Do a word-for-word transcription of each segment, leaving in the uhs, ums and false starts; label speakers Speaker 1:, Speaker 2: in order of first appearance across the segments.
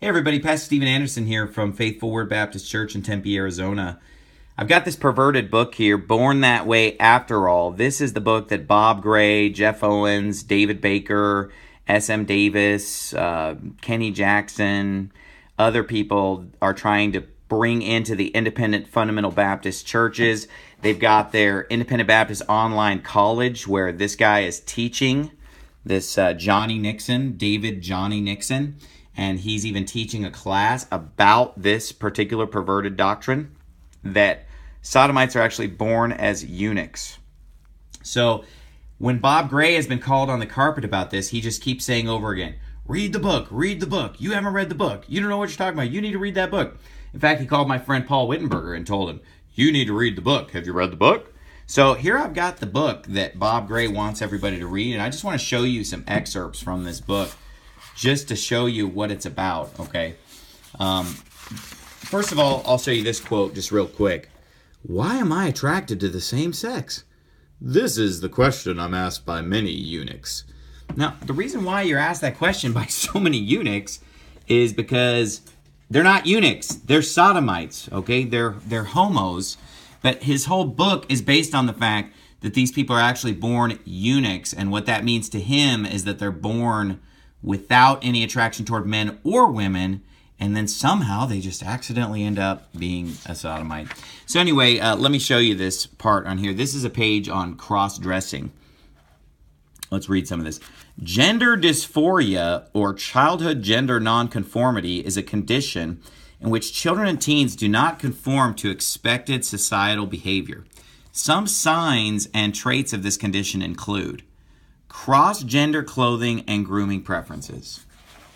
Speaker 1: Hey everybody, Pastor Stephen Anderson here from Faithful Word Baptist Church in Tempe, Arizona. I've got this perverted book here, Born That Way After All. This is the book that Bob Gray, Jeff Owens, David Baker, S M Davis, uh, Kenny Jackson, other people are trying to bring into the independent fundamental Baptist churches. They've got their Independent Baptist Online College where this guy is teaching, this uh, Johnny Nixon, David Johnny Nixon. And he's even teaching a class about this particular perverted doctrine that sodomites are actually born as eunuchs. So when Bob Gray has been called on the carpet about this, he just keeps saying over again, read the book, read the book. You haven't read the book. You don't know what you're talking about. You need to read that book. In fact, he called my friend Paul Wittenberger and told him, you need to read the book. Have you read the book? So here I've got the book that Bob Gray wants everybody to read, and I just want to show you some excerpts from this book, just to show you what it's about, okay? Um, first of all, I'll show you this quote just real quick. Why am I attracted to the same sex? This is the question I'm asked by many eunuchs. Now, the reason why you're asked that question by so many eunuchs is because they're not eunuchs. They're sodomites, okay? They're, they're homos. But his whole book is based on the fact that these people are actually born eunuchs. And what that means to him is that they're born without any attraction toward men or women, and then somehow they just accidentally end up being a sodomite. So anyway, uh, let me show you this part on here. This is a page on cross-dressing. Let's read some of this. Gender dysphoria, or childhood gender nonconformity, is a condition in which children and teens do not conform to expected societal behavior. Some signs and traits of this condition include cross-gender clothing and grooming preferences.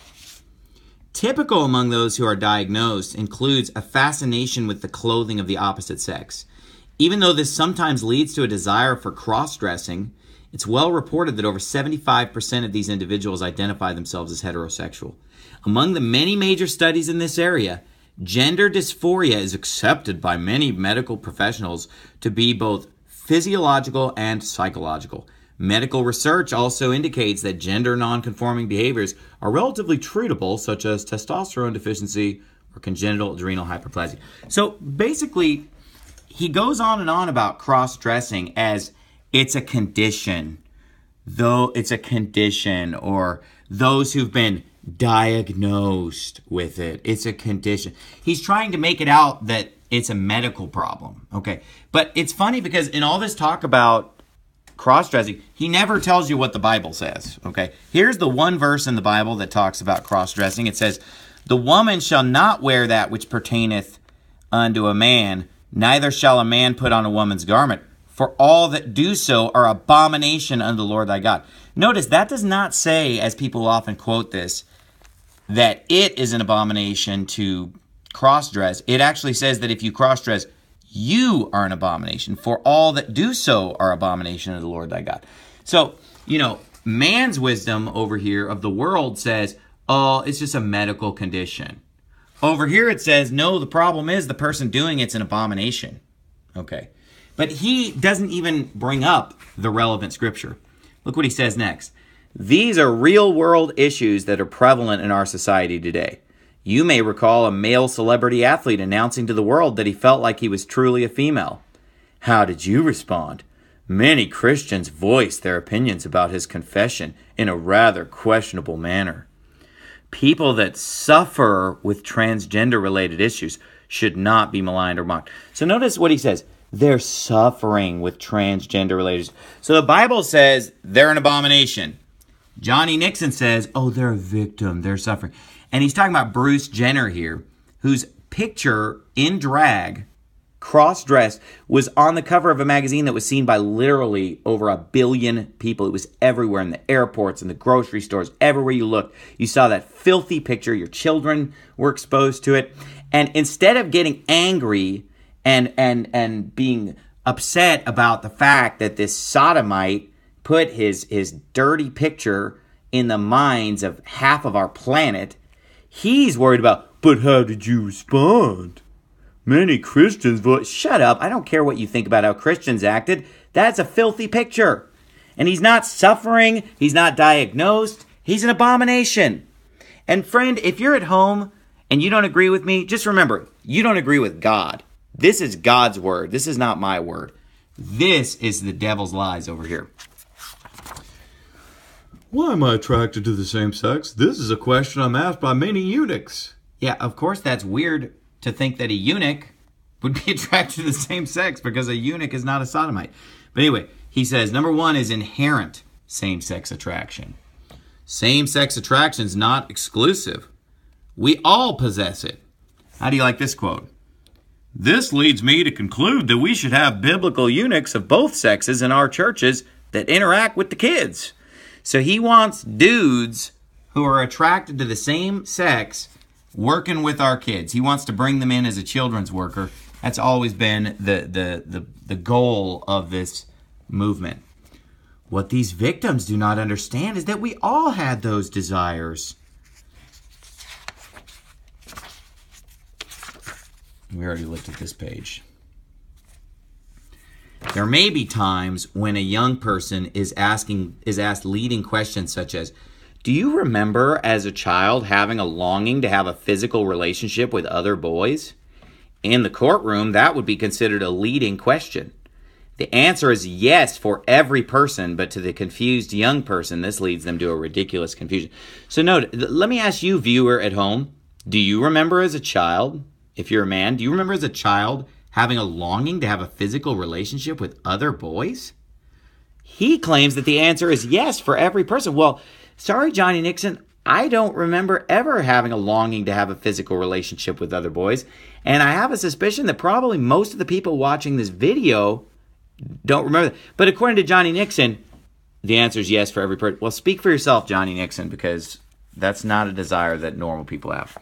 Speaker 1: Typical among those who are diagnosed includes a fascination with the clothing of the opposite sex. Even though this sometimes leads to a desire for cross-dressing, it's well reported that over seventy-five percent of these individuals identify themselves as heterosexual. Among the many major studies in this area, gender dysphoria is accepted by many medical professionals to be both physiological and psychological. Medical research also indicates that gender nonconforming behaviors are relatively treatable, such as testosterone deficiency or congenital adrenal hyperplasia. So basically, he goes on and on about cross-dressing as it's a condition, though it's a condition, or those who've been diagnosed with it. It's a condition. He's trying to make it out that it's a medical problem, okay? But it's funny because in all this talk about cross-dressing, he never tells you what the Bible says, okay? Here's the one verse in the Bible that talks about cross-dressing. It says, the woman shall not wear that which pertaineth unto a man, neither shall a man put on a woman's garment, for all that do so are abomination unto the Lord thy God. Notice that does not say, as people often quote this, that it is an abomination to cross-dress. It actually says that if you cross-dress, you are an abomination, for all that do so are abomination of the Lord thy God. So, you know, man's wisdom over here of the world says, oh, it's just a medical condition. Over here it says, no, the problem is the person doing it's an abomination. Okay. But he doesn't even bring up the relevant scripture. Look what he says next. These are real-world issues that are prevalent in our society today. You may recall a male celebrity athlete announcing to the world that he felt like he was truly a female. How did you respond? Many Christians voiced their opinions about his confession in a rather questionable manner. People that suffer with transgender-related issues should not be maligned or mocked. So notice what he says. They're suffering with transgender-related issues. So the Bible says they're an abomination. Johnny Nixon says, oh, they're a victim. They're suffering. And he's talking about Bruce Jenner here, whose picture in drag, cross-dressed, was on the cover of a magazine that was seen by literally over a billion people. It was everywhere, in the airports, in the grocery stores, everywhere you looked. You saw that filthy picture. Your children were exposed to it. And instead of getting angry and, and, and being upset about the fact that this sodomite put his, his dirty picture in the minds of half of our planet, he's worried about, but how did you respond? Many Christians vote, shut up, I don't care what you think about how Christians acted. That's a filthy picture. And he's not suffering, he's not diagnosed, he's an abomination. And friend, if you're at home and you don't agree with me, just remember, you don't agree with God. This is God's word. This is not my word. This is the devil's lies over here.
Speaker 2: Why am I attracted to the same sex? This is a question I'm asked by many eunuchs.
Speaker 1: Yeah, of course that's weird to think that a eunuch would be attracted to the same sex because a eunuch is not a sodomite. But anyway, he says, number one is inherent same-sex attraction. Same-sex attraction is not exclusive. We all possess it. How do you like this quote? This leads me to conclude that we should have biblical eunuchs of both sexes in our churches that interact with the kids. So he wants dudes who are attracted to the same sex working with our kids. He wants to bring them in as a children's worker. That's always been the, the, the, the goal of this movement. What these victims do not understand is that we all had those desires. We already looked at this page. There may be times when a young person is asking is asked leading questions such as, do you remember as a child having a longing to have a physical relationship with other boys? In the courtroom, that would be considered a leading question. The answer is yes for every person, but to the confused young person, this leads them to a ridiculous confusion. So note, let me ask you, viewer at home, do you remember as a child, if you're a man, do you remember as a child having a longing to have a physical relationship with other boys? He claims that the answer is yes for every person. Well, sorry, Johnny Nixon, I don't remember ever having a longing to have a physical relationship with other boys. And I have a suspicion that probably most of the people watching this video don't remember that. But according to Johnny Nixon, the answer is yes for every person. Well, speak for yourself, Johnny Nixon, because that's not a desire that normal people have.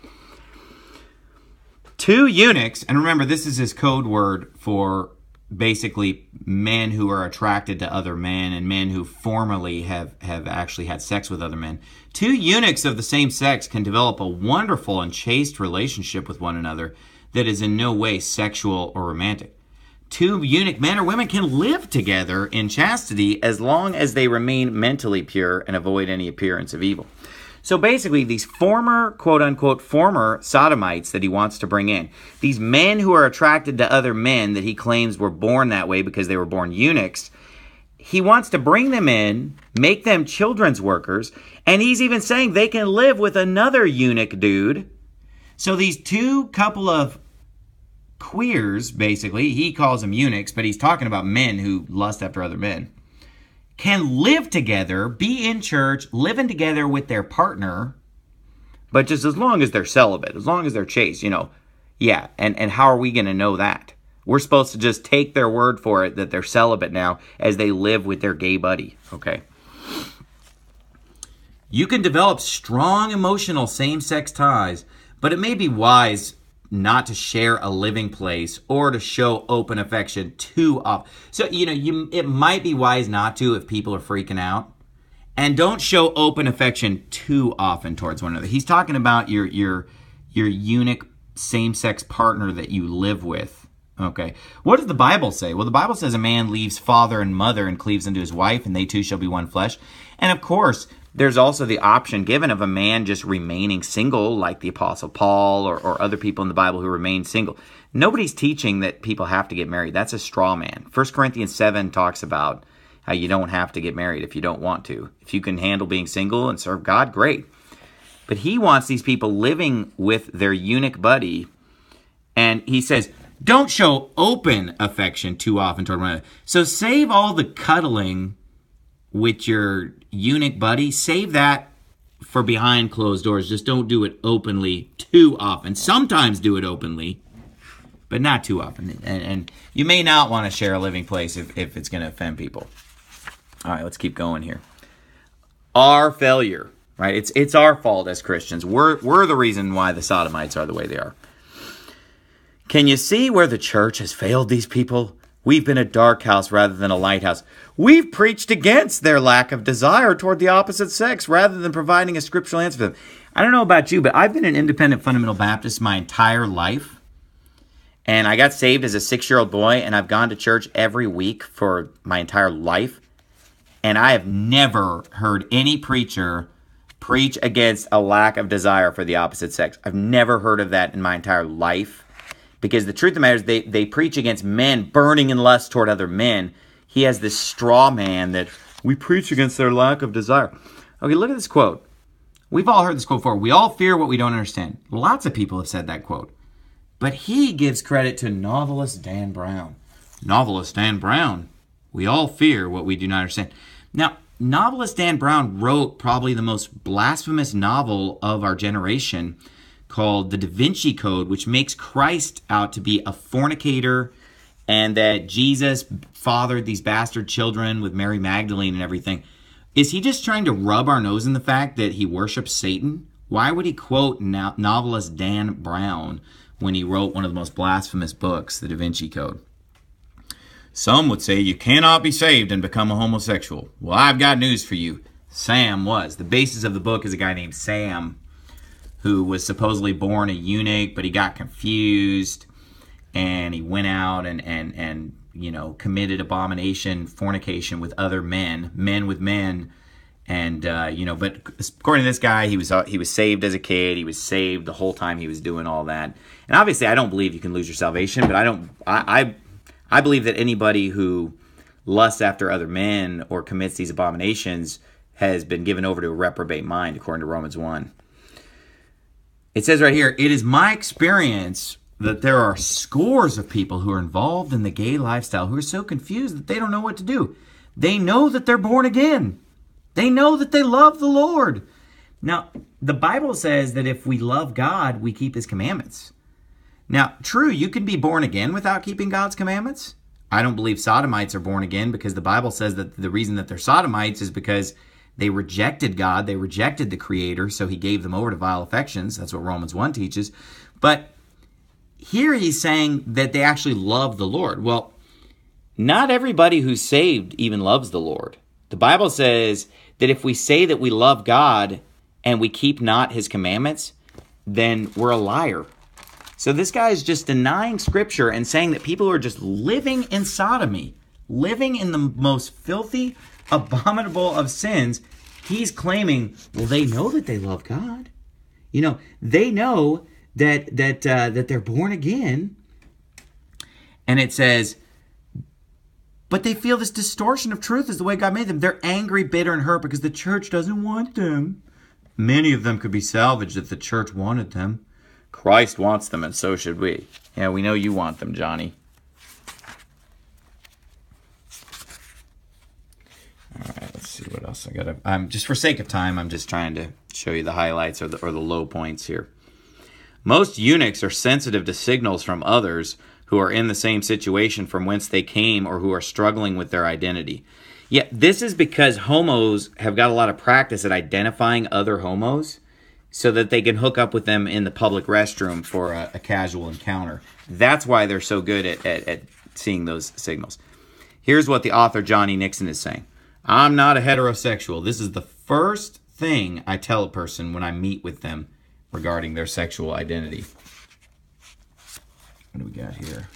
Speaker 1: Two eunuchs, and remember, this is his code word for basically men who are attracted to other men and men who formerly have, have actually had sex with other men. Two eunuchs of the same sex can develop a wonderful and chaste relationship with one another that is in no way sexual or romantic. Two eunuch men or women can live together in chastity as long as they remain mentally pure and avoid any appearance of evil. So basically, these former, quote-unquote, former sodomites that he wants to bring in, these men who are attracted to other men that he claims were born that way because they were born eunuchs, he wants to bring them in, make them children's workers, and he's even saying they can live with another eunuch dude. So these two couple of queers, basically, he calls them eunuchs, but he's talking about men who lust after other men, can live together, be in church, living together with their partner, but just as long as they're celibate, as long as they're chaste, you know. Yeah, and, and how are we going to know that? We're supposed to just take their word for it that they're celibate now as they live with their gay buddy, okay? You can develop strong emotional same-sex ties, but it may be wise not to share a living place or to show open affection too often. So, you know, you, it might be wise not to if people are freaking out. And don't show open affection too often towards one another. He's talking about your your your eunuch same-sex partner that you live with. Okay. What does the Bible say? Well, the Bible says a man leaves father and mother and cleaves unto his wife, and they two shall be one flesh. And of course, there's also the option given of a man just remaining single, like the Apostle Paul or, or other people in the Bible who remain single. Nobody's teaching that people have to get married. That's a straw man. First Corinthians seven talks about how you don't have to get married if you don't want to. If you can handle being single and serve God, great. But he wants these people living with their eunuch buddy, and he says, don't show open affection too often toward one another. So save all the cuddling with your eunuch buddy. Save that for behind closed doors. Just don't do it openly too often. Sometimes do it openly, but not too often. And, and you may not want to share a living place if, if it's going to offend people. All right, let's keep going here. Our failure, right? It's it's our fault as Christians. We're, we're the reason why the sodomites are the way they are. Can you see where the church has failed these people? We've been a dark house rather than a lighthouse. We've preached against their lack of desire toward the opposite sex rather than providing a scriptural answer for them. I don't know about you, but I've been an independent fundamental Baptist my entire life. And I got saved as a six-year-old boy, and I've gone to church every week for my entire life. And I have never heard any preacher preach against a lack of desire for the opposite sex. I've never heard of that in my entire life. Because the truth of the matter is they, they preach against men burning in lust toward other men. He has this straw man that we preach against their lack of desire. Okay, look at this quote. We've all heard this quote before. We all fear what we don't understand. Lots of people have said that quote. But he gives credit to novelist Dan Brown. Novelist Dan Brown. We all fear what we do not understand. Now, novelist Dan Brown wrote probably the most blasphemous novel of our generation, called The Da Vinci Code, which makes Christ out to be a fornicator and that Jesus fathered these bastard children with Mary Magdalene and everything. Is he just trying to rub our nose in the fact that he worships Satan? Why would he quote no- novelist Dan Brown when he wrote one of the most blasphemous books, The Da Vinci Code? Some would say you cannot be saved and become a homosexual. Well, I've got news for you. Sam was. The basis of the book is a guy named Sam, who was supposedly born a eunuch, but he got confused, and he went out and, and, and you know, committed abomination, fornication with other men, men with men, and, uh, you know, but according to this guy, he was uh, he was saved as a kid, he was saved the whole time he was doing all that. And obviously, I don't believe you can lose your salvation, but I don't, I, I, I believe that anybody who lusts after other men or commits these abominations has been given over to a reprobate mind, according to Romans one. It says right here, it is my experience that there are scores of people who are involved in the gay lifestyle who are so confused that they don't know what to do. They know that they're born again. They know that they love the Lord. Now, the Bible says that if we love God, we keep his commandments. Now, true, you can be born again without keeping God's commandments. I don't believe Sodomites are born again because the Bible says that the reason that they're Sodomites is because they rejected God, they rejected the Creator, so he gave them over to vile affections. That's what Romans one teaches. But here he's saying that they actually love the Lord. Well, not everybody who's saved even loves the Lord. The Bible says that if we say that we love God and we keep not his commandments, then we're a liar. So this guy is just denying Scripture and saying that people are just living in sodomy, living in the most filthy, abominable of sins. He's claiming, well, they know that they love God. You know, they know that that uh, that they're born again. And it says, but they feel this distortion of truth is the way God made them. They're angry, bitter, and hurt because the church doesn't want them. Many of them could be salvaged if the church wanted them. Christ wants them, and so should we. Yeah, we know you want them, Johnny. All right, let's see what else I got. I'm just for sake of time, I'm just trying to show you the highlights or the or the low points here. Most eunuchs are sensitive to signals from others who are in the same situation from whence they came or who are struggling with their identity. Yeah, this is because homos have got a lot of practice at identifying other homos so that they can hook up with them in the public restroom for a, a casual encounter. That's why they're so good at, at, at seeing those signals. Here's what the author Johnny Nixon is saying. I'm not a heterosexual. This is the first thing I tell a person when I meet with them regarding their sexual identity. What do we got here?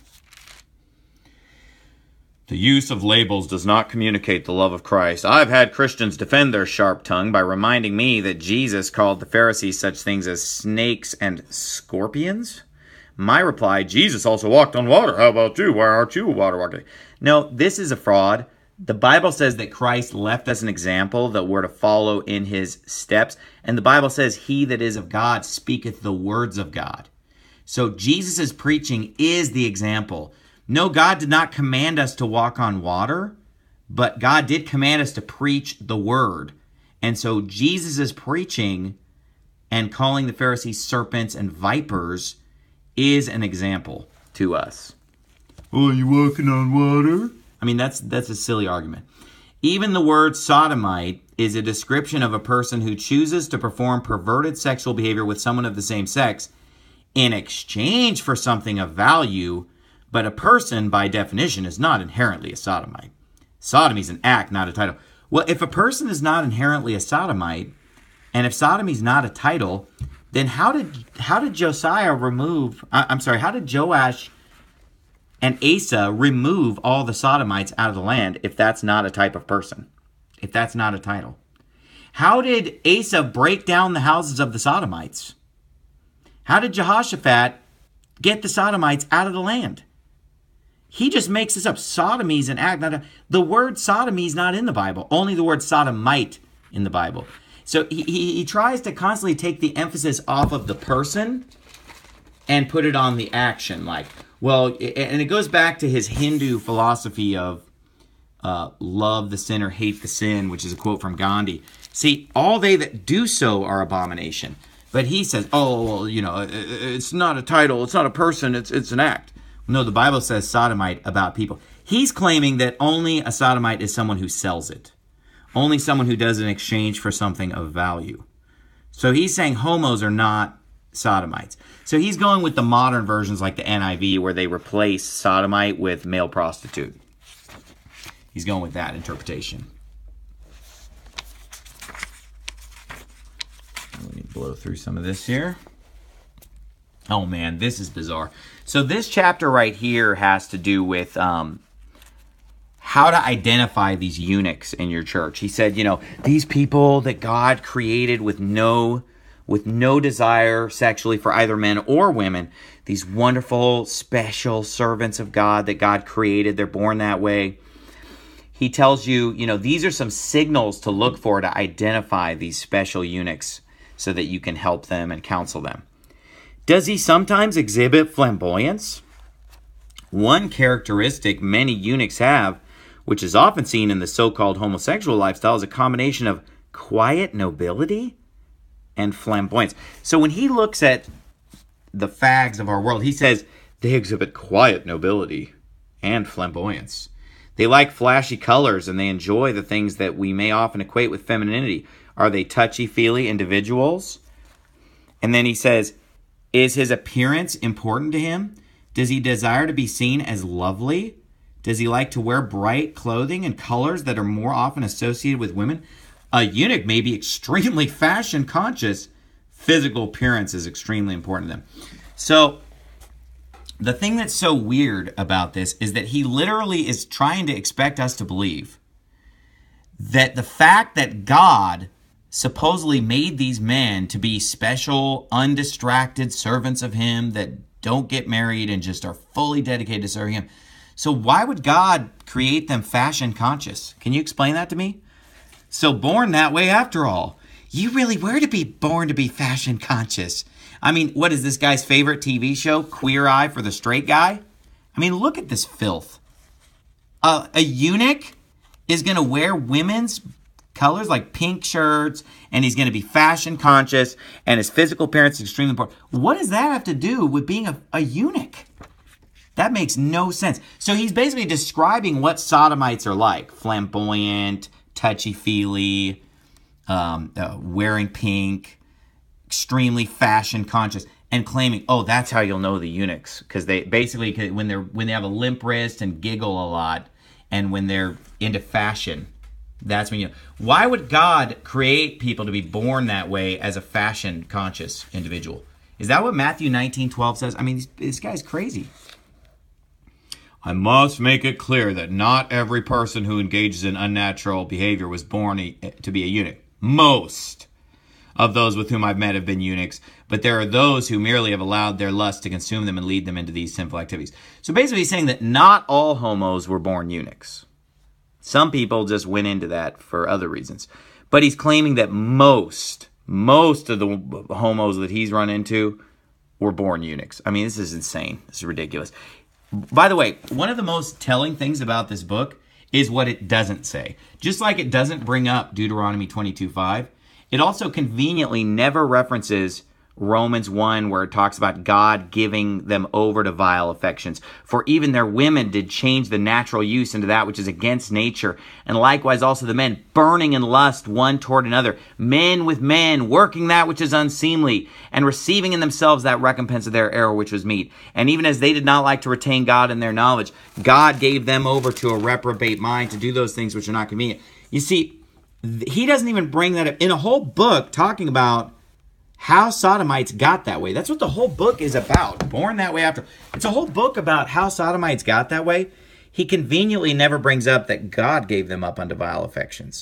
Speaker 1: The use of labels does not communicate the love of Christ. I've had Christians defend their sharp tongue by reminding me that Jesus called the Pharisees such things as snakes and scorpions. My reply, Jesus also walked on water. How about you? Why aren't you a water walker? No, this is a fraud. The Bible says that Christ left us an example that we're to follow in his steps. And the Bible says, he that is of God speaketh the words of God. So Jesus' preaching is the example. No, God did not command us to walk on water, but God did command us to preach the word. And so Jesus' preaching and calling the Pharisees serpents and vipers is an example to us.
Speaker 2: Oh, you walking on water?
Speaker 1: I mean, that's that's a silly argument. Even the word sodomite is a description of a person who chooses to perform perverted sexual behavior with someone of the same sex in exchange for something of value, but a person, by definition, is not inherently a sodomite. Sodomy is an act, not a title. Well, if a person is not inherently a sodomite, and if sodomy is not a title, then how did how did Josiah remove, I'm sorry, how did Joash and Asa remove all the sodomites out of the land if that's not a type of person, if that's not a title? How did Asa break down the houses of the Sodomites? How did Jehoshaphat get the Sodomites out of the land? He just makes this up. Sodomy is an act. Not a, the word sodomy is not in the Bible. Only the word sodomite in the Bible. So he, he, he tries to constantly take the emphasis off of the person and put it on the action. Like, well, and it goes back to his Hindu philosophy of uh, love the sinner, hate the sin, which is a quote from Gandhi. See, all they that do so are abomination. But he says, oh, well, you know, it's not a title, it's not a person, it's it's an act. No, the Bible says sodomite about people. He's claiming that only a sodomite is someone who sells it. Only someone who does it in exchange for something of value. So he's saying homos are not sodomites. So he's going with the modern versions like the N I V where they replace sodomite with male prostitute. He's going with that interpretation. Let me blow through some of this here. Oh man, this is bizarre. So this chapter right here has to do with um, how to identify these eunuchs in your church. He said, you know, these people that God created with no, with no desire sexually for either men or women, these wonderful, special servants of God that God created, they're born that way. He tells you, you know, these are some signals to look for to identify these special eunuchs so that you can help them and counsel them. Does he sometimes exhibit flamboyance? One characteristic many eunuchs have, which is often seen in the so-called homosexual lifestyle, is a combination of quiet nobility and flamboyance. So when he looks at the fags of our world, he says they exhibit quiet nobility and flamboyance. They like flashy colors and they enjoy the things that we may often equate with femininity. Are they touchy-feely individuals? And then he says, is his appearance important to him? Does he desire to be seen as lovely? Does he like to wear bright clothing and colors that are more often associated with women? A eunuch may be extremely fashion conscious. Physical appearance is extremely important to them. So the thing that's so weird about this is that he literally is trying to expect us to believe that the fact that God supposedly made these men to be special, undistracted servants of him that don't get married and just are fully dedicated to serving him. So why would God create them fashion conscious? Can you explain that to me? So born that way after all. You really were to be born to be fashion conscious. I mean, what is this guy's favorite T V show? Queer Eye for the Straight Guy? I mean, look at this filth. Uh, a eunuch is going to wear women's colors like pink shirts, and he's going to be fashion conscious, and his physical appearance is extremely important. What does that have to do with being a, a eunuch? That makes no sense. So he's basically describing what sodomites are like. Flamboyant, touchy-feely, um, uh, wearing pink, extremely fashion conscious, and claiming, oh, that's how you'll know the eunuchs. Because they basically, when, they're, when they have a limp wrist and giggle a lot, and when they're into fashion, that's when you... Why would God create people to be born that way as a fashion-conscious individual? Is that what Matthew nineteen twelve says? I mean, this, this guy's crazy. I must make it clear that not every person who engages in unnatural behavior was born a, to be a eunuch. Most of those with whom I've met have been eunuchs, but there are those who merely have allowed their lust to consume them and lead them into these sinful activities. So basically he's saying that not all homos were born eunuchs. Some people just went into that for other reasons. But he's claiming that most, most of the homos that he's run into were born eunuchs. I mean, this is insane. This is ridiculous. By the way, one of the most telling things about this book is what it doesn't say. Just like it doesn't bring up Deuteronomy twenty-two five, it also conveniently never references Romans one, where it talks about God giving them over to vile affections. For even their women did change the natural use into that which is against nature. And likewise also the men, burning in lust one toward another. Men with men, working that which is unseemly, and receiving in themselves that recompense of their error which was meet. And even as they did not like to retain God in their knowledge, God gave them over to a reprobate mind to do those things which are not convenient. You see, he doesn't even bring that up in a whole book talking about how sodomites got that way. That's what the whole book is about. Born that way after. It's a whole book about how sodomites got that way. He conveniently never brings up that God gave them up unto vile affections.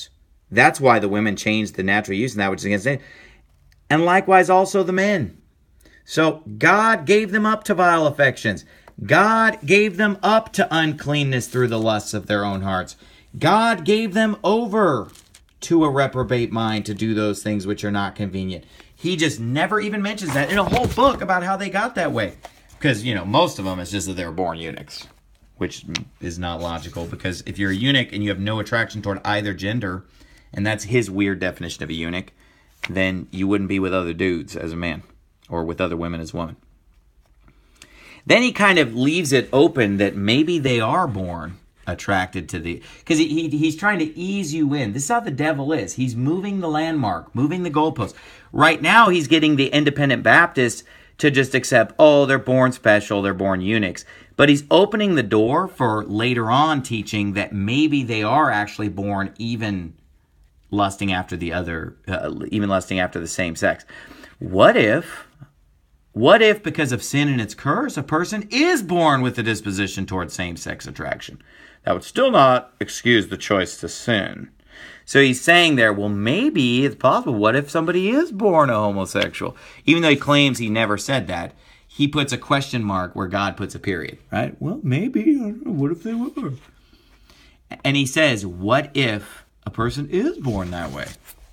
Speaker 1: That's why the women changed the natural use and that which is against it. And likewise also the men. So God gave them up to vile affections. God gave them up to uncleanness through the lusts of their own hearts. God gave them over to a reprobate mind to do those things which are not convenient. He just never even mentions that in a whole book about how they got that way. Because, you know, most of them is just that they were born eunuchs, which is not logical. Because if you're a eunuch and you have no attraction toward either gender, and that's his weird definition of a eunuch, then you wouldn't be with other dudes as a man, or with other women as women. Then he kind of leaves it open that maybe they are born attracted to the... Because he, he, he's trying to ease you in. This is how the devil is. He's moving the landmark, moving the goalpost. Right now, he's getting the independent Baptists to just accept, oh, they're born special, they're born eunuchs. But he's opening the door for later on teaching that maybe they are actually born even lusting after the other, uh, even lusting after the same sex. What if... What if, because of sin and its curse, a person is born with a disposition toward same-sex attraction? That would still not excuse the choice to sin. So he's saying there, well, maybe it's possible. What if somebody is born a homosexual? Even though he claims he never said that, he puts a question mark where God puts a period, right? Well, maybe. I don't know. What if they were? And he says, what if a person is born that way?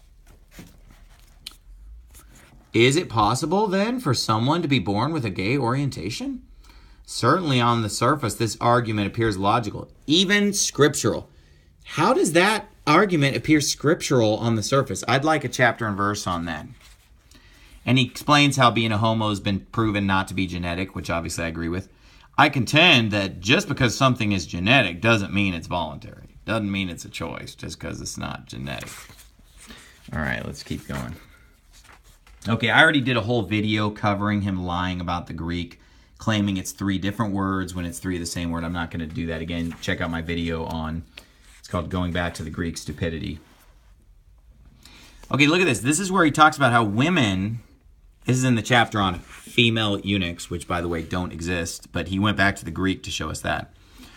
Speaker 1: Is it possible, then, for someone to be born with a gay orientation? Certainly on the surface, this argument appears logical, even scriptural. How does that argument appear scriptural on the surface? I'd like a chapter and verse on that. And he explains how being a homo has been proven not to be genetic, which obviously I agree with. I contend that just because something is genetic doesn't mean it's voluntary. Doesn't mean it's a choice just because it's not genetic. All right, let's keep going. Okay, I already did a whole video covering him lying about the Greek, claiming it's three different words when it's three of the same word. I'm not going to do that again. Check out my video on, it's called Going Back to the Greek Stupidity. Okay, look at this. This is where he talks about how women, this is in the chapter on female eunuchs, which, by the way, don't exist, but he went back to the Greek to show us that.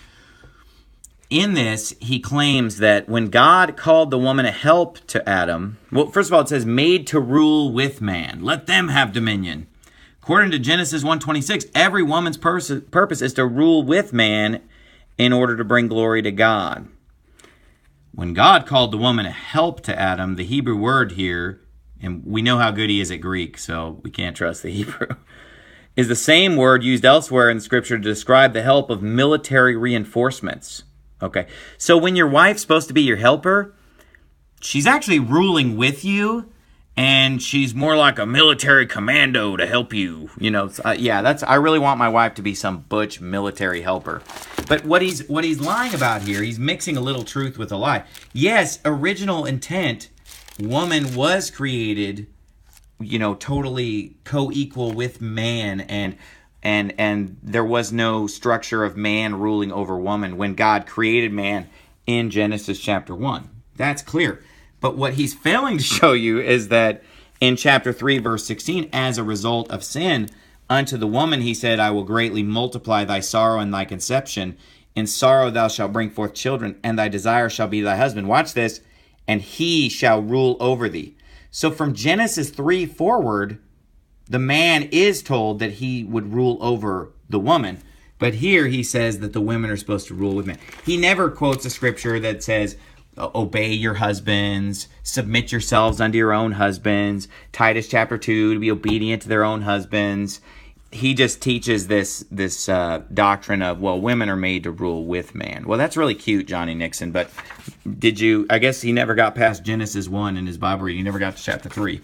Speaker 1: In this, he claims that when God called the woman a help to Adam, well, first of all, it says, made to rule with man. Let them have dominion. According to Genesis one twenty-six, every woman's pers- purpose is to rule with man in order to bring glory to God. When God called the woman a help to Adam, the Hebrew word here, and we know how good he is at Greek, so we can't trust the Hebrew, is the same word used elsewhere in Scripture to describe the help of military reinforcements. Okay, so when your wife's supposed to be your helper, she's actually ruling with you, and she's more like a military commando to help you. You know, uh, yeah, that's. I really want my wife to be some butch military helper. But what he's what he's lying about here, he's mixing a little truth with a lie. Yes, original intent, woman was created, you know, totally co-equal with man, and And and there was no structure of man ruling over woman when God created man in Genesis chapter one. That's clear. But what he's failing to show you is that in chapter three, verse sixteen, as a result of sin, unto the woman he said, I will greatly multiply thy sorrow and thy conception. In sorrow thou shalt bring forth children, and thy desire shall be thy husband. Watch this. And he shall rule over thee. So from Genesis three forward, the man is told that he would rule over the woman. But here he says that the women are supposed to rule with men. He never quotes a scripture that says, obey your husbands, submit yourselves unto your own husbands. Titus chapter two, to be obedient to their own husbands. He just teaches this this uh, doctrine of, well, women are made to rule with man. Well, that's really cute, Johnny Nixon. But did you, I guess he never got past Genesis one in his Bible reading. He never got to chapter three.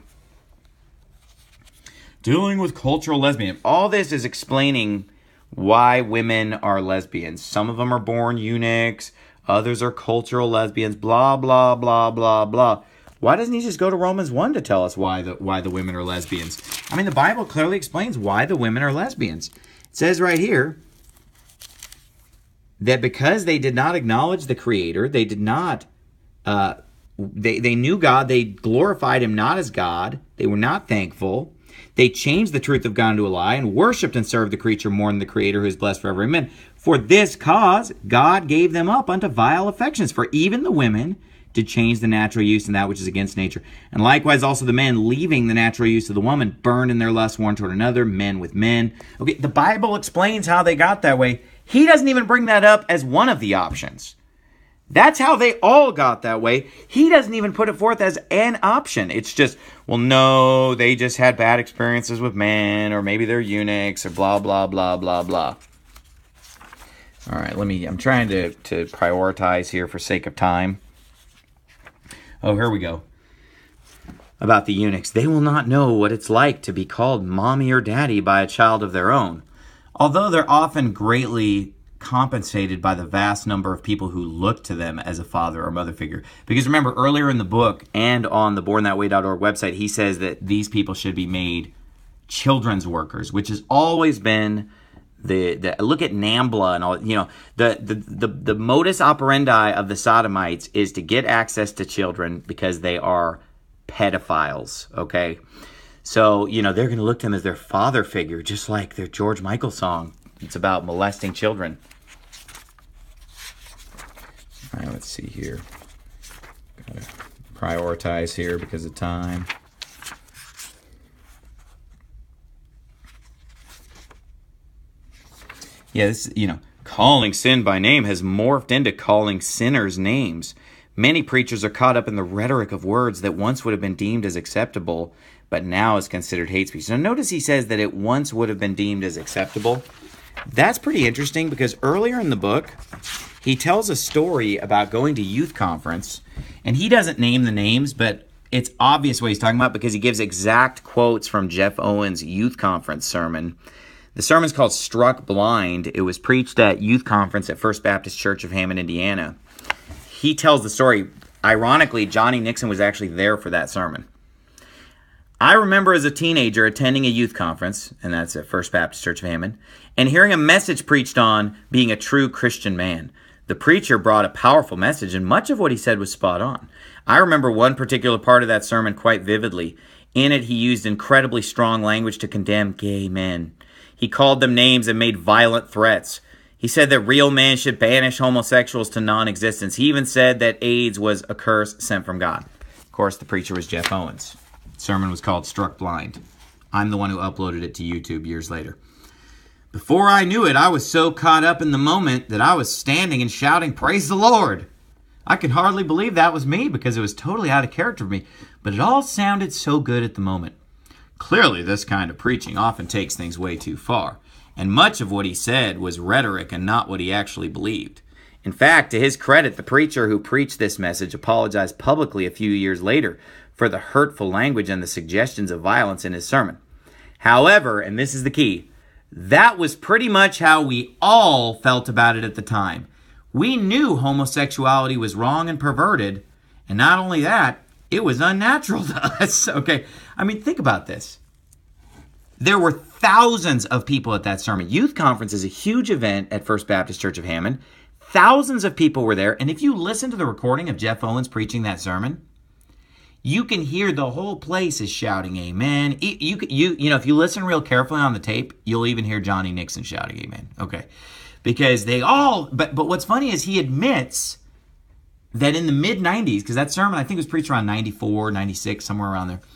Speaker 1: Dealing with cultural lesbian. All this is explaining why women are lesbians. Some of them are born eunuchs. Others are cultural lesbians. Blah, blah, blah, blah, blah. Why doesn't he just go to Romans one to tell us why the, why the women are lesbians? I mean, the Bible clearly explains why the women are lesbians. It says right here that because they did not acknowledge the Creator, they did not, uh, they, they knew God, they glorified Him not as God, they were not thankful. They changed the truth of God into a lie and worshipped and served the creature more than the Creator who is blessed forever. Amen. For this cause, God gave them up unto vile affections. For even the women to change the natural use in that which is against nature. And likewise also the men, leaving the natural use of the woman, burned in their lust one toward another, men with men. Okay, the Bible explains how they got that way. He doesn't even bring that up as one of the options. That's how they all got that way. He doesn't even put it forth as an option. It's just, well, no, they just had bad experiences with men, or maybe they're eunuchs, or blah, blah, blah, blah, blah. All right, let me, I'm trying to, to prioritize here for sake of time. Oh, here we go. About the eunuchs. They will not know what it's like to be called mommy or daddy by a child of their own, although they're often greatly compensated by the vast number of people who look to them as a father or mother figure. Because remember, earlier in the book and on the born that way dot org website, he says that these people should be made children's workers, which has always been the, the look at NAMBLA and all, you know, the, the, the, the modus operandi of the Sodomites is to get access to children because they are pedophiles, okay? So, you know, they're going to look to them as their father figure, just like their George Michael song. It's about molesting children. All right, let's see here. Gotta prioritize here because of time. Yeah, this, you know, calling sin by name has morphed into calling sinners names. Many preachers are caught up in the rhetoric of words that once would have been deemed as acceptable, but now is considered hate speech. Now, notice he says that it once would have been deemed as acceptable. That's pretty interesting because earlier in the book, he tells a story about going to youth conference, and he doesn't name the names, but it's obvious what he's talking about because he gives exact quotes from Jeff Owens' youth conference sermon. The sermon's called Struck Blind. It was preached at youth conference at First Baptist Church of Hammond, Indiana. He tells the story. Ironically, Johnny Nixon was actually there for that sermon. I remember as a teenager attending a youth conference, and that's at First Baptist Church of Hammond, and hearing a message preached on being a true Christian man. The preacher brought a powerful message, and much of what he said was spot on. I remember one particular part of that sermon quite vividly. In it, he used incredibly strong language to condemn gay men. He called them names and made violent threats. He said that real men should banish homosexuals to non-existence. He even said that AIDS was a curse sent from God. Of course, the preacher was Jeff Owens. The sermon was called Struck Blind. I'm the one who uploaded it to YouTube years later. Before I knew it, I was so caught up in the moment that I was standing and shouting, "Praise the Lord!" I could hardly believe that was me because it was totally out of character for me, but it all sounded so good at the moment. Clearly, this kind of preaching often takes things way too far, and much of what he said was rhetoric and not what he actually believed. In fact, to his credit, the preacher who preached this message apologized publicly a few years later for the hurtful language and the suggestions of violence in his sermon. However, and this is the key, that was pretty much how we all felt about it at the time. We knew homosexuality was wrong and perverted, and not only that, it was unnatural to us. Okay, I mean, think about this. There were thousands of people at that sermon. Youth conference is a huge event at First Baptist Church of Hammond. Thousands of people were there, and if you listen to the recording of Jeff Owens preaching that sermon, you can hear the whole place is shouting amen. You, you, you, you know, if you listen real carefully on the tape, you'll even hear Johnny Nixon shouting amen. Okay, because they all, but, but what's funny is he admits that in the mid nineties, because that sermon I think was preached around ninety-four, ninety-six, somewhere around there.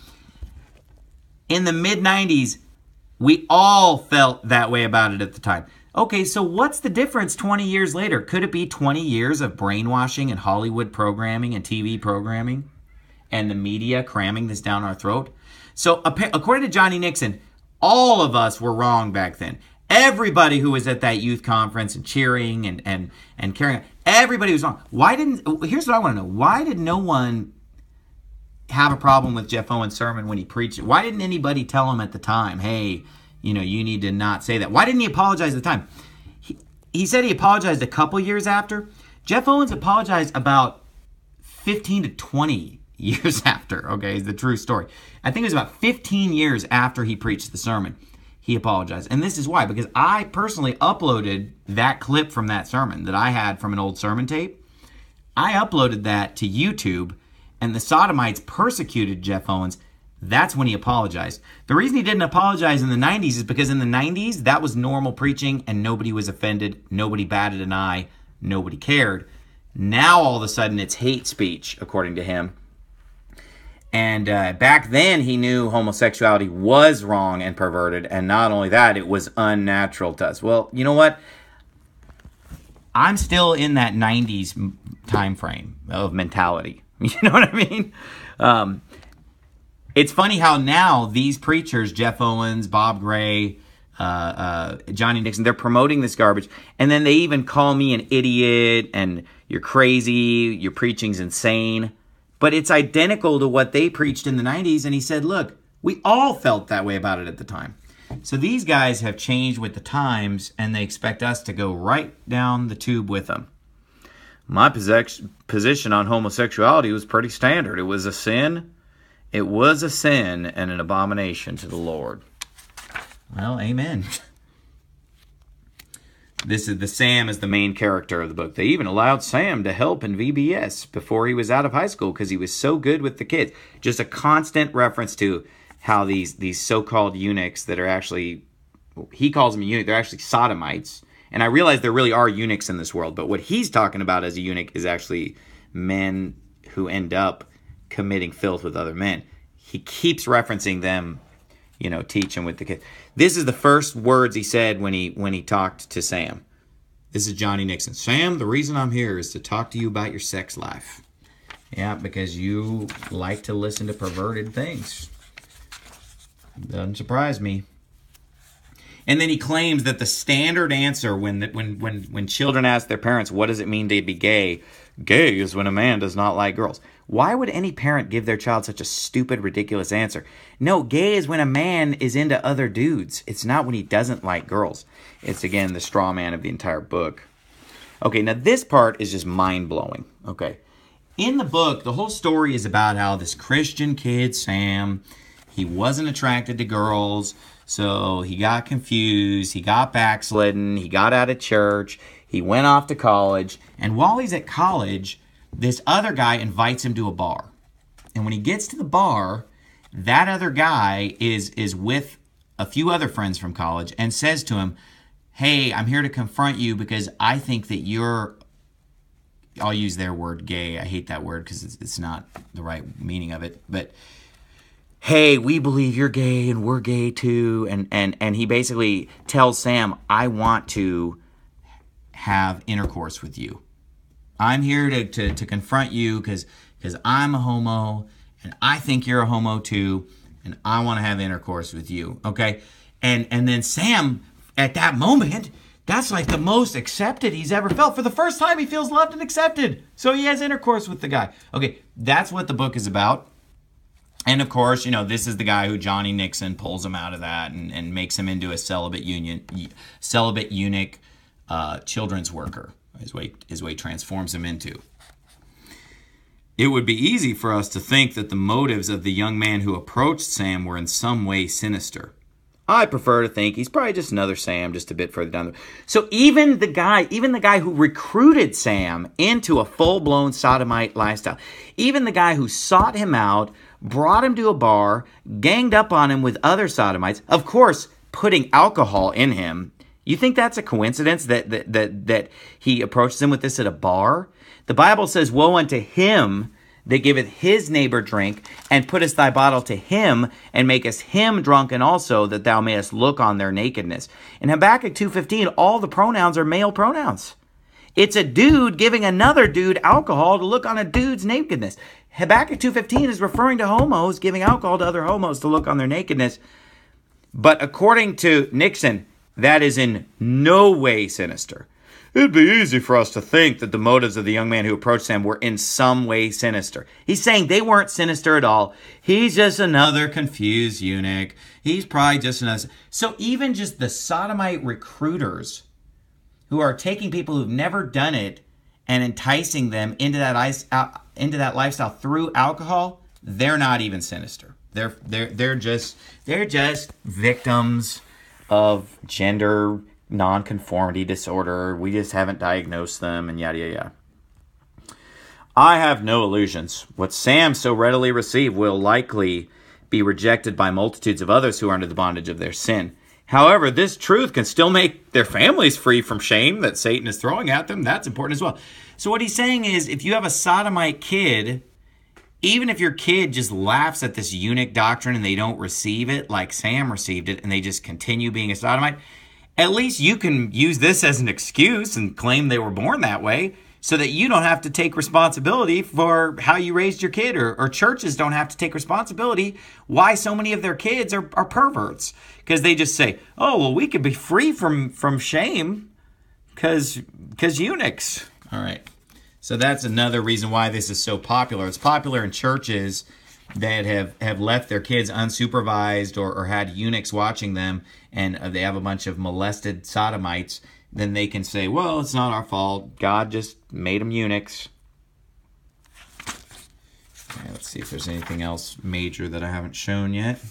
Speaker 1: In the mid nineties, we all felt that way about it at the time. Okay, so what's the difference twenty years later? Could it be twenty years of brainwashing and Hollywood programming and T V programming and the media cramming this down our throat? So according to Johnny Nixon, all of us were wrong back then. Everybody who was at that youth conference and cheering and and and carrying, everybody was wrong. Why didn't, here's what I want to know. Why did no one have a problem with Jeff Owens' sermon when he preached it? Why didn't anybody tell him at the time, hey, you know, you need to not say that? Why didn't he apologize at the time? He, he said he apologized a couple years after. Jeff Owens apologized about fifteen to twenty years after, okay, is the true story. I think it was about fifteen years after he preached the sermon, he apologized. And this is why, because I personally uploaded that clip from that sermon that I had from an old sermon tape. I uploaded that to YouTube, and the Sodomites persecuted Jeff Owens. That's when he apologized. The reason he didn't apologize in the nineties is because in the nineties, that was normal preaching, and nobody was offended. Nobody batted an eye. Nobody cared. Now, all of a sudden, it's hate speech, according to him. And uh, back then, he knew homosexuality was wrong and perverted. And not only that, it was unnatural to us. Well, you know what? I'm still in that nineties time frame of mentality. You know what I mean? Um, it's funny how now these preachers, Jeff Owens, Bob Gray, uh, uh, Johnny Nixon, they're promoting this garbage. And then they even call me an idiot and you're crazy, your preaching's insane. But it's identical to what they preached in the nineties. And he said, look, we all felt that way about it at the time. So these guys have changed with the times, and they expect us to go right down the tube with them. My position on homosexuality was pretty standard. It was a sin. It was a sin and an abomination to the Lord. Well, amen. This is the Sam is the main character of the book. They even allowed Sam to help in V B S before he was out of high school because he was so good with the kids. Just a constant reference to how these these so-called eunuchs that are actually, he calls them eunuchs, they're actually sodomites. And I realize there really are eunuchs in this world, but what he's talking about as a eunuch is actually men who end up committing filth with other men. He keeps referencing them, you know, teaching with the kids. This is the first words he said when he when he talked to Sam. This is Johnny Nixon. Sam, the reason I'm here is to talk to you about your sex life. Yeah, because you like to listen to perverted things. Doesn't surprise me. And then he claims that the standard answer when when when when children ask their parents, what does it mean to be gay? Gay is when a man does not like girls. Why would any parent give their child such a stupid, ridiculous answer? No, gay is when a man is into other dudes. It's not when he doesn't like girls. It's, again, the straw man of the entire book. Okay, now this part is just mind-blowing. Okay. In the book, the whole story is about how this Christian kid, Sam, he wasn't attracted to girls, so he got confused, he got backslidden, he got out of church, he went off to college, and while he's at college, this other guy invites him to a bar. And when he gets to the bar, that other guy is, is with a few other friends from college and says to him, hey, I'm here to confront you because I think that you're, I'll use their word, gay. I hate that word because it's, it's not the right meaning of it. But, hey, we believe you're gay and we're gay too. And, and, and he basically tells Sam, I want to have intercourse with you. I'm here to, to, to confront you because because I'm a homo and I think you're a homo too and I want to have intercourse with you, okay? And and then Sam, at that moment, that's like the most accepted he's ever felt. For the first time, he feels loved and accepted. So he has intercourse with the guy. Okay, that's what the book is about. And of course, you know, this is the guy who Johnny Nixon pulls him out of that and, and makes him into a celibate union, celibate eunuch uh, children's worker. His way, his way transforms him into. It would be easy for us to think that the motives of the young man who approached Sam were in some way sinister. I prefer to think he's probably just another Sam, just a bit further down the... So even the guy, even the guy who recruited Sam into a full-blown sodomite lifestyle, even the guy who sought him out, brought him to a bar, ganged up on him with other sodomites, of course, putting alcohol in him. You think that's a coincidence that, that that that he approaches him with this at a bar? The Bible says, woe unto him that giveth his neighbor drink, and puttest thy bottle to him, and makest him drunken also, that thou mayest look on their nakedness. In Habakkuk two fifteen, all the pronouns are male pronouns. It's a dude giving another dude alcohol to look on a dude's nakedness. Habakkuk two fifteen is referring to homos giving alcohol to other homos to look on their nakedness. But according to Nixon, that is in no way sinister. It'd be easy for us to think that the motives of the young man who approached Sam were in some way sinister. He's saying they weren't sinister at all. He's just another confused eunuch. He's probably just another... So even just the sodomite recruiters who are taking people who've never done it and enticing them into that ice, uh, into that lifestyle through alcohol, they're not even sinister. They're they're they're just they're just victims of gender nonconformity disorder. We just haven't diagnosed them, and yada, yada, yada. I have no illusions. What Sam so readily received will likely be rejected by multitudes of others who are under the bondage of their sin. However, this truth can still make their families free from shame that Satan is throwing at them. That's important as well. So what he's saying is, if you have a sodomite kid, even if your kid just laughs at this eunuch doctrine and they don't receive it like Sam received it and they just continue being a sodomite, at least you can use this as an excuse and claim they were born that way so that you don't have to take responsibility for how you raised your kid, or, or churches don't have to take responsibility why so many of their kids are, are perverts. Because they just say, oh, well, we could be free from, from shame because because eunuchs. All right. So that's another reason why this is so popular. It's popular in churches that have, have left their kids unsupervised or, or had eunuchs watching them, and they have a bunch of molested sodomites. Then they can say, well, it's not our fault. God just made them eunuchs. Okay, let's see if there's anything else major that I haven't shown yet.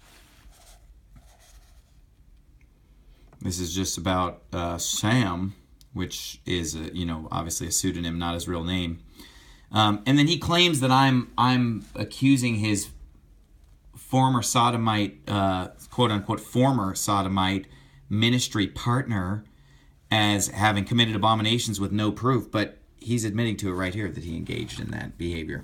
Speaker 1: This is just about uh, Sam, which is, a, you know, obviously a pseudonym, not his real name. Um, and then he claims that I'm I'm accusing his former sodomite, uh, quote unquote, former sodomite ministry partner as having committed abominations with no proof, but he's admitting to it right here that he engaged in that behavior.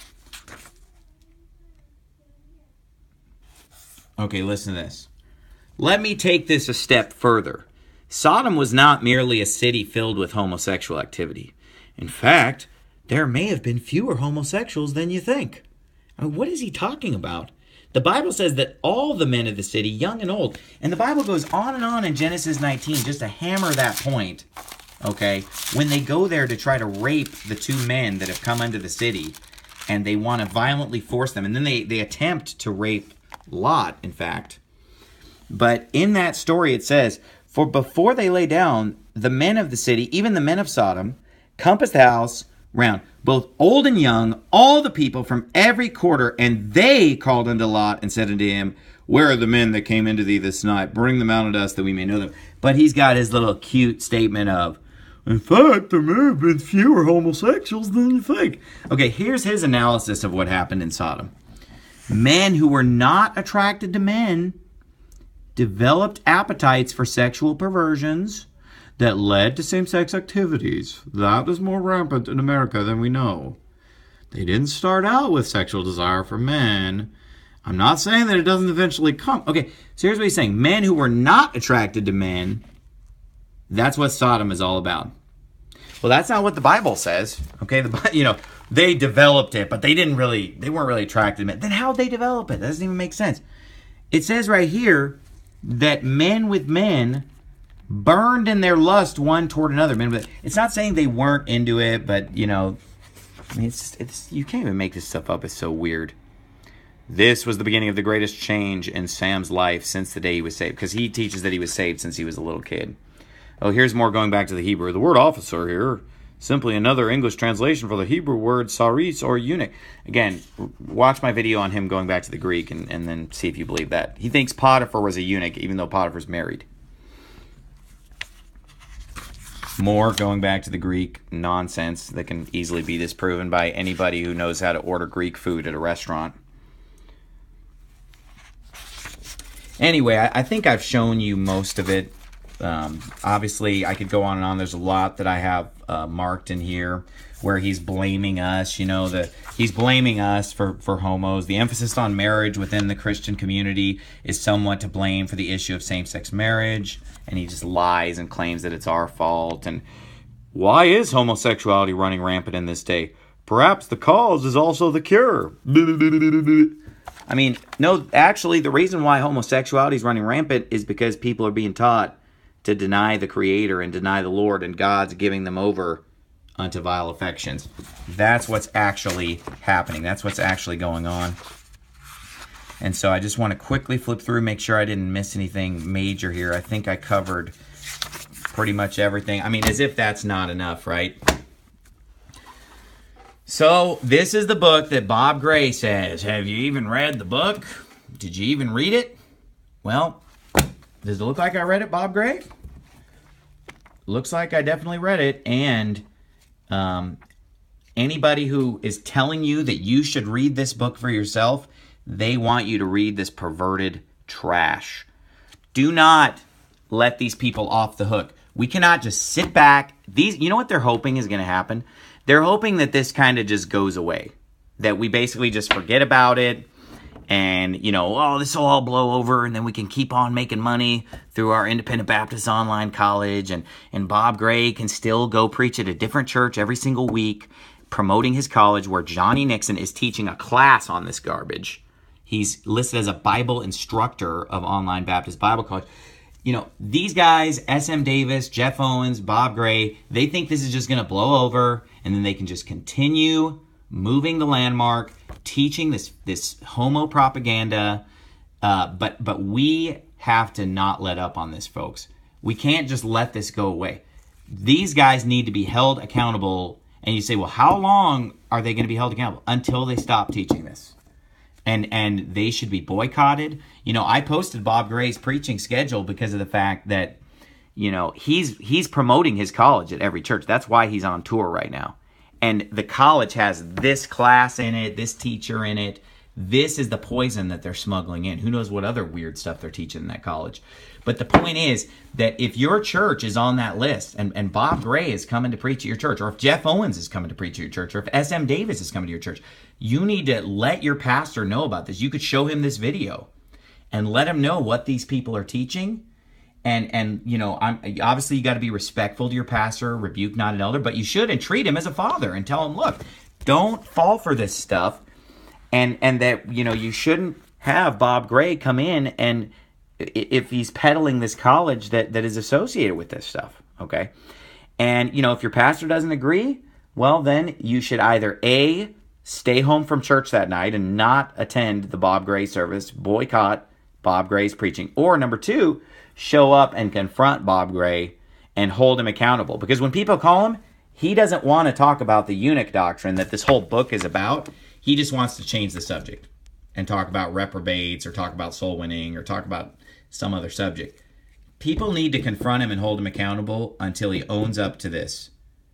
Speaker 1: Okay, listen to this. Let me take this a step further. Sodom was not merely a city filled with homosexual activity. In fact, there may have been fewer homosexuals than you think. I mean, what is he talking about? The Bible says that all the men of the city, young and old, and the Bible goes on and on in Genesis nineteen just to hammer that point, okay, when they go there to try to rape the two men that have come into the city, and they want to violently force them, and then they, they attempt to rape Lot, in fact. But in that story it says, for before they lay down, the men of the city, even the men of Sodom, compassed the house round, both old and young, all the people from every quarter, and they called unto Lot and said unto him, where are the men that came into thee this night? Bring them out unto us that we may know them. But he's got his little cute statement of, in fact, there may have been fewer homosexuals than you think. Okay, here's his analysis of what happened in Sodom. Men who were not attracted to men developed appetites for sexual perversions that led to same-sex activities. That is more rampant in America than we know. They didn't start out with sexual desire for men. I'm not saying that it doesn't eventually come. Okay, so here's what he's saying. Men who were not attracted to men, that's what Sodom is all about. Well, that's not what the Bible says. Okay, the you know, they developed it, but they didn't really, they weren't really attracted to men. Then how'd they develop it? That doesn't even make sense. It says right here that men with men burned in their lust one toward another. It's not saying they weren't into it, but, you know, I mean, it's, it's you can't even make this stuff up. It's so weird. This was the beginning of the greatest change in Sam's life since the day he was saved, because he teaches that he was saved since he was a little kid. Oh, here's more going back to the Hebrew. The word officer here, simply another English translation for the Hebrew word saris or eunuch. Again, watch my video on him going back to the Greek and, and then see if you believe that. He thinks Potiphar was a eunuch, even though Potiphar's married. More going back to the Greek nonsense that can easily be disproven by anybody who knows how to order Greek food at a restaurant. Anyway, I, I think I've shown you most of it. Um, obviously, I could go on and on. There's a lot that I have uh, marked in here where he's blaming us. You know, the he's blaming us for, for homos. The emphasis on marriage within the Christian community is somewhat to blame for the issue of same-sex marriage. And he just lies and claims that it's our fault. And why is homosexuality running rampant in this day? Perhaps the cause is also the cure. I mean, no, actually, the reason why homosexuality is running rampant is because people are being taught to deny the Creator and deny the Lord, and God's giving them over unto vile affections. That's what's actually happening. That's what's actually going on. And so I just want to quickly flip through, make sure I didn't miss anything major here. I think I covered pretty much everything. I mean, as if that's not enough, right? So this is the book that Bob Gray says. Have you even read the book? Did you even read it? Well, does it look like I read it, Bob Gray? Looks like I definitely read it. And um, anybody who is telling you that you should read this book for yourself, they want you to read this perverted trash. Do not let these people off the hook. We cannot just sit back. These, you know what they're hoping is going to happen? They're hoping that this kind of just goes away. That we basically just forget about it. And, you know, oh, this will all blow over, and then we can keep on making money through our Independent Baptist Online College, and, and Bob Gray can still go preach at a different church every single week, promoting his college, where Johnny Nixon is teaching a class on this garbage. He's listed as a Bible instructor of Online Baptist Bible College. You know, these guys, S M Davis, Jeff Owens, Bob Gray, they think this is just going to blow over, and then they can just continue moving the landmark, teaching this this homo propaganda, uh, but but we have to not let up on this, folks. We can't just let this go away. These guys need to be held accountable, and you say, well, how long are they going to be held accountable? Until they stop teaching this. And and they should be boycotted. You know, I posted Bob Gray's preaching schedule because of the fact that, you know, he's he's promoting his college at every church. That's why he's on tour right now. And the college has this class in it, this teacher in it. This is the poison that they're smuggling in. Who knows what other weird stuff they're teaching in that college. But the point is that if your church is on that list, and, and Bob Gray is coming to preach at your church, or if Jeff Owens is coming to preach at your church, or if S M Davis is coming to your church, you need to let your pastor know about this. You could show him this video and let him know what these people are teaching. And, and you know, I'm, obviously you got to be respectful to your pastor, rebuke not an elder, but you should, and treat him as a father and tell him, look, don't fall for this stuff. And, and that, you know, you shouldn't have Bob Gray come in and if he's peddling this college that, that is associated with this stuff, okay? And, you know, if your pastor doesn't agree, well, then you should either A, stay home from church that night and not attend the Bob Gray service, boycott Bob Gray's preaching, or number two, show up and confront Bob Gray and hold him accountable. Because when people call him, he doesn't want to talk about the eunuch doctrine that this whole book is about. He just wants to change the subject and talk about reprobates or talk about soul winning or talk about some other subject. People need to confront him and hold him accountable until he owns up to this.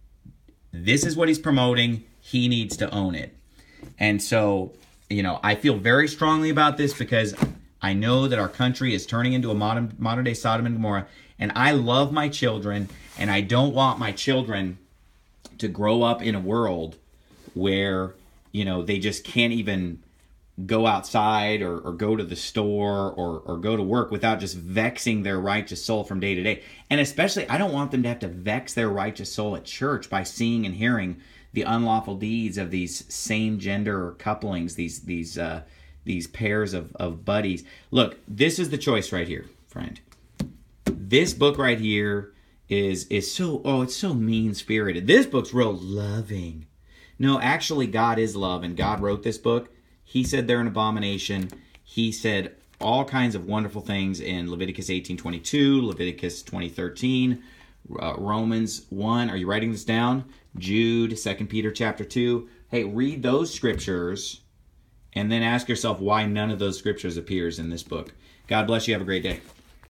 Speaker 1: This is what he's promoting. He needs to own it. And so, you know, I feel very strongly about this because I know that our country is turning into a modern modern day Sodom and Gomorrah, and I love my children, and I don't want my children to grow up in a world where, you know, they just can't even go outside or, or go to the store or, or go to work without just vexing their righteous soul from day to day. And especially, I don't want them to have to vex their righteous soul at church by seeing and hearing the unlawful deeds of these same-gender couplings, these these uh, these pairs of, of buddies. Look, this is the choice right here, friend. This book right here is is so, oh, it's so mean-spirited. This book's real loving. No, actually, God is love, and God wrote this book. He said they're an abomination. He said all kinds of wonderful things in Leviticus eighteen twenty-two, Leviticus twenty thirteen, uh, Romans one. Are you writing this down? Jude, Second Peter chapter two. Hey, read those scriptures and then ask yourself why none of those scriptures appears in this book. God bless you. Have a great day.